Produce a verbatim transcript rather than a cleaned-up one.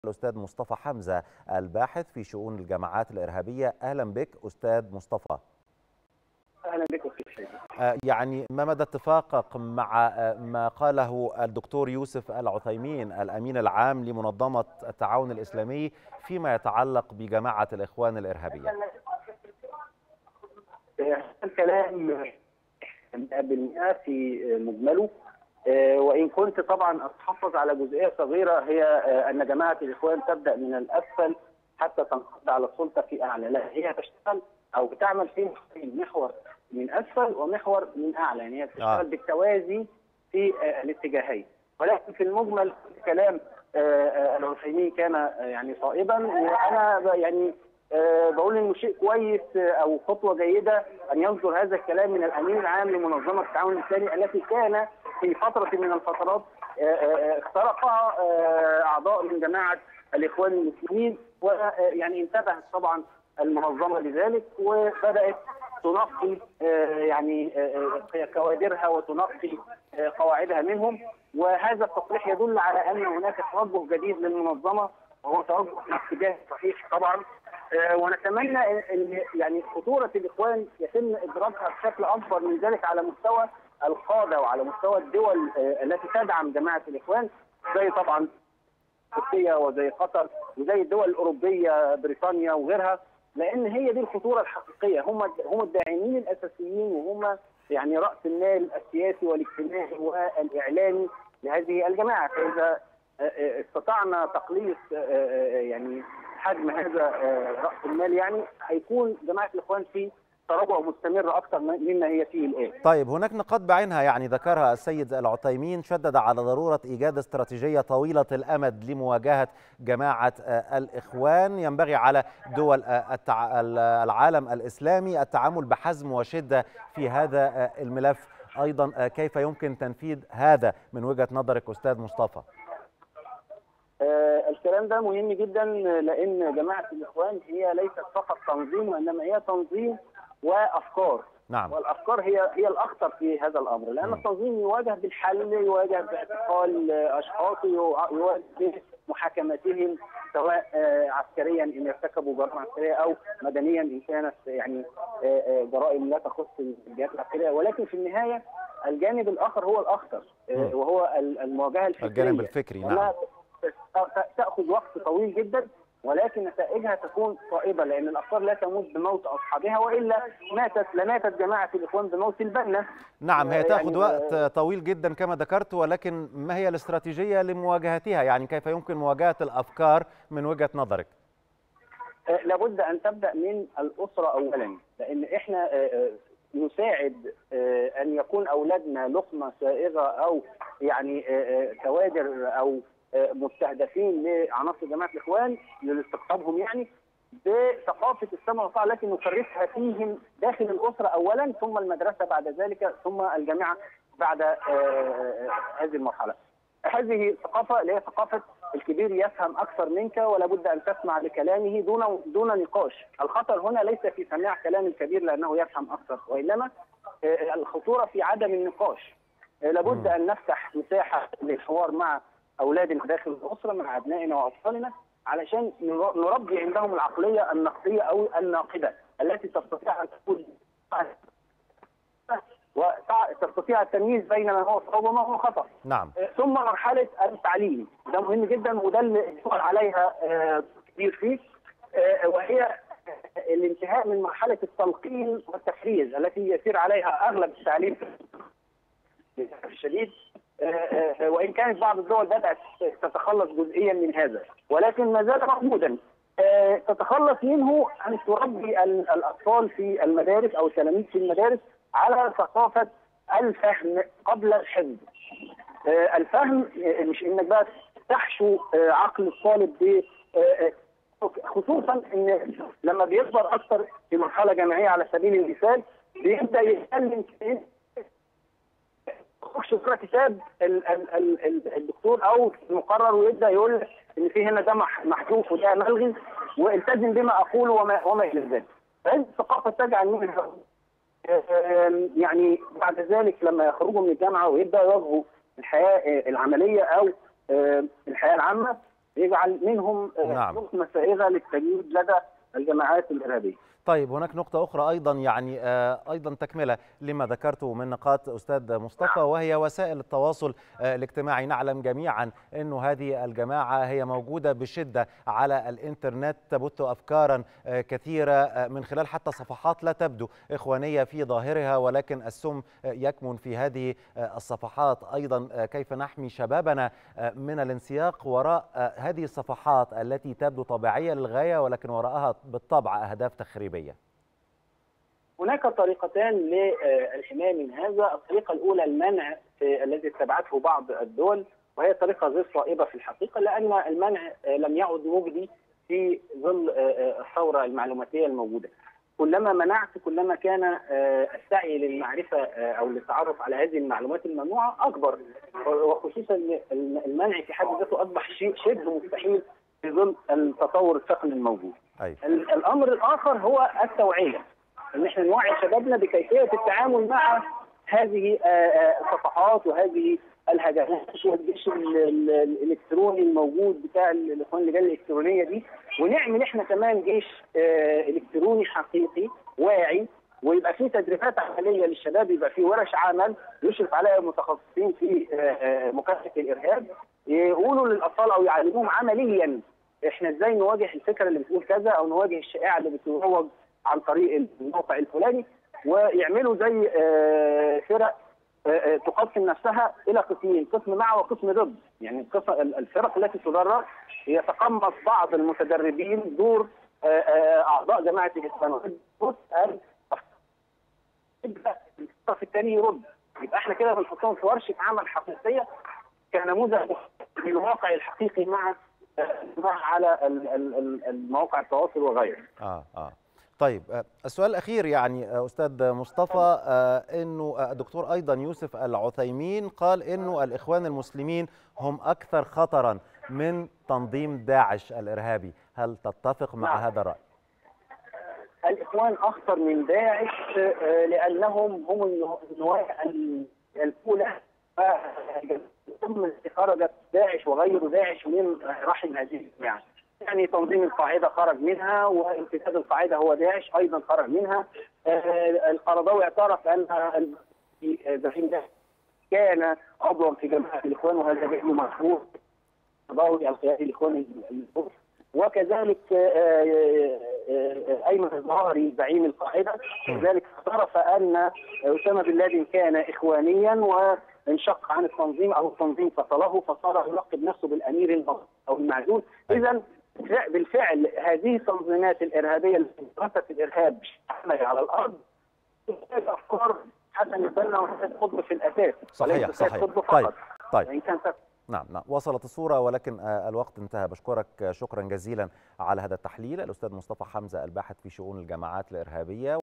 الأستاذ مصطفى حمزة الباحث في شؤون الجماعات الإرهابية. أهلا بك أستاذ مصطفى. أهلا بك أستاذ شيخ. يعني ما مدى اتفاقك مع ما قاله الدكتور يوسف العثيمين الأمين العام لمنظمة التعاون الإسلامي فيما يتعلق بجماعة الإخوان الإرهابية؟ الكلام بالمئة في مجمله، وإن كنت طبعا أتحفظ على جزئية صغيرة، هي أن جماعة الإخوان تبدأ من الأسفل حتى تنقض على السلطة في أعلى. لا، هي تشتغل أو بتعمل في محور من أسفل ومحور من أعلى، يعني هي بتشتغل آه. بالتوازي في الاتجاهين. ولكن في المجمل كلام العثيمين كان يعني صائبا، وأنا يعني بقول انه شيء كويس او خطوه جيده ان يصدر هذا الكلام من الامين العام لمنظمه التعاون الاسلامي التي كان في فتره من الفترات اخترقها اعضاء من جماعه الاخوان المسلمين، ويعني انتبهت طبعا المنظمه لذلك وبدات تنقي يعني كوادرها وتنقي قواعدها منهم. وهذا التصريح يدل على ان هناك توجه جديد للمنظمه، وهو توجه في اتجاه صحيح طبعا. ونتمنى ان يعني خطوره الاخوان يتم ادراكها بشكل اكبر من ذلك على مستوى القاده وعلى مستوى الدول التي تدعم جماعه الاخوان، زي طبعا تركيا وزي قطر وزي الدول الاوروبيه بريطانيا وغيرها، لان هي دي الخطوره الحقيقيه. هم هم الداعمين الاساسيين، وهم يعني راس المال السياسي والاجتماعي والاعلامي لهذه الجماعه. فاذا استطعنا تقليص يعني حجم هذا راس المال، يعني هيكون جماعه الاخوان في تراجع مستمر اكثر مما هي فيه الان. طيب، هناك نقاط بعينها يعني ذكرها السيد العثيمين، شدد على ضروره ايجاد استراتيجيه طويله الامد لمواجهه جماعه الاخوان. ينبغي على دول العالم الاسلامي التعامل بحزم وشده في هذا الملف. ايضا كيف يمكن تنفيذ هذا من وجهه نظرك استاذ مصطفى؟ آه الكلام ده مهم جدا، لان جماعه الاخوان هي ليست فقط تنظيم، وانما هي تنظيم وافكار. نعم. والافكار هي هي الاخطر في هذا الامر، لان م. التنظيم يواجه بالحل، يواجه باعتقال اشخاص، يواجه بمحاكمتهم سواء آه عسكريا ان ارتكبوا جرائم عسكريه او مدنيا ان كانت يعني آه جرائم لا تخص الجهات العسكريه. ولكن في النهايه الجانب الاخر هو الاخطر، آه وهو المواجهه الفكريه، الجانب الفكري. نعم. تأخذ وقت طويل جدا، ولكن نتائجها تكون صائبة، لأن الأفكار لا تموت بموت أصحابها، وإلا ماتت لماتت جماعة الإخوان بموت البنة. نعم، هي تأخذ يعني وقت طويل جدا كما ذكرت، ولكن ما هي الاستراتيجية لمواجهتها؟ يعني كيف يمكن مواجهة الأفكار من وجهة نظرك؟ لابد أن تبدأ من الأسرة أولا، لأن إحنا نساعد أن يكون أولادنا لقمة سائغة أو يعني كوادر أو مستهدفين لعناصر جماعه الاخوان لاستقطابهم، يعني بثقافه السمع والطاعه التي نكرسها فيهم داخل الاسره اولا، ثم المدرسه بعد ذلك، ثم الجامعه بعد هذه المرحله. هذه الثقافه اللي هي ثقافه الكبير يفهم اكثر منك، ولا بد ان تسمع لكلامه دون دون نقاش. الخطر هنا ليس في سماع كلام الكبير لانه يفهم اكثر، وانما الخطوره في عدم النقاش. لابد ان نفتح مساحه للحوار مع اولادنا داخل الاسره، مع ابنائنا واطفالنا، علشان نربي عندهم العقليه النقديه او الناقده التي تستطيع ان تكون وتستطيع التمييز بين ما هو صواب وما هو خطا. نعم. ثم مرحله التعليم، ده مهم جدا، وده اللي يشتغل عليها كتير فيه، وهي الانتهاء من مرحله التلقين والتفريز التي يسير عليها اغلب التعليم للاسف الشديد. وإن كانت بعض الدول بدأت تتخلص جزئيا من هذا، ولكن ما زال موجودا. تتخلص منه أن تربي الأطفال في المدارس أو التلاميذ في المدارس على ثقافة الفهم قبل الحفظ. الفهم مش إنك بقى تحشو عقل الطالب ب خصوصا إن لما بيكبر أكثر في مرحلة جامعية على سبيل المثال بيبدأ يتكلم يخش يقرا كتاب الدكتور او المقرر ويبدا يقول ان في هنا ده محذوف وده ملغي، والتزم بما اقول وما وما الى ذلك. فهذه الثقافه تجعل منها يعني بعد ذلك لما يخرجوا من الجامعه ويبداوا يواجهوا الحياه العمليه او الحياه العامه يجعل منهم نعم. نقطة سائغة للتجنيد لدى الجماعات الإرهابية. طيب هناك نقطة أخرى أيضا، يعني أيضا تكملة لما ذكرته من نقاط أستاذ مصطفى، وهي وسائل التواصل الاجتماعي. نعلم جميعا أن هذه الجماعة هي موجودة بشدة على الإنترنت، تبث أفكارا كثيرة من خلال حتى صفحات لا تبدو إخوانية في ظاهرها، ولكن السم يكمن في هذه الصفحات. أيضا كيف نحمي شبابنا من الانسياق وراء هذه الصفحات التي تبدو طبيعية للغاية، ولكن وراءها بالطبع أهداف تخريبية؟ هناك طريقتان للحماية من هذا. الطريقة الأولى المنع الذي اتبعته بعض الدول، وهي طريقة غير صائبة في الحقيقة، لأن المنع لم يعد مجدي في ظل الثورة المعلوماتية الموجودة. كلما منعت كلما كان السعي للمعرفة أو للتعرف على هذه المعلومات الممنوعة أكبر، وخصوصا المنع في حد ذاته أصبح شيء شبه مستحيل في ظل التطور التقني الموجود. أيوة. الأمر الآخر هو التوعية، ان احنا نوعي شبابنا بكيفيه التعامل مع هذه الصفحات وهذه الهجمات والجيش الالكتروني الموجود بتاع الاخوان اللجان الالكترونيه دي، ونعمل احنا كمان جيش الكتروني حقيقي واعي، ويبقى فيه تدريبات عمليه للشباب، يبقى فيه ورش عمل يشرف عليها متخصصين في مكافحه الارهاب، يقولوا للاطفال او يعلموهم عمليا احنا ازاي نواجه الفكره اللي بتقول كذا، او نواجه الشائعه اللي بتروج عن طريق الموقع الفلاني، ويعملوا زي فرق تقسم نفسها الى قسمين، قسم مع وقسم ضد. يعني الفرق التي تدرب يتقمص بعض المتدربين دور اعضاء جماعه الاسلام، الطرف الثاني يرد. يبقى احنا كده بنحطهم في ورشه عمل حقيقيه كنموذج للواقع الحقيقي مع على المواقع التواصل وغيره. اه اه طيب، السؤال الأخير يعني أستاذ مصطفى، أنه الدكتور أيضا يوسف العثيمين قال أنه الإخوان المسلمين هم أكثر خطرا من تنظيم داعش الإرهابي، هل تتفق مع نعم. هذا الرأي؟ الإخوان أخطر من داعش لأنهم هم النواة الأولى ثم خرجت داعش وغير داعش من رحم هذه الجماعة. يعني تنظيم القاعدة خرج منها، وامتداد القاعدة هو داعش أيضا خرج منها. القرضاوي اعترف أن زعيم داعش كان عضوا في جماعة الإخوان، وهذا فيديو مشهور. القرضاوي القيادي الإخواني، وكذلك أيمن الظاهري زعيم القاعدة كذلك اعترف أن أسامة بن لادن كان إخوانيا وانشق عن التنظيم، أو التنظيم فصله فصار يلقب نفسه بالأمير أو المعزول. إذا بالفعل هذه التنظيمات الإرهابية التي درست الإرهاب عملي على الأرض تحتاج أفكار حسن البنا وحسن قطب في الأساس. صحيح صحيح. طيب طيب نعم نعم وصلت الصورة، ولكن الوقت انتهى. بشكرك شكرا جزيلا على هذا التحليل الأستاذ مصطفى حمزة، الباحث في شؤون الجماعات الإرهابية.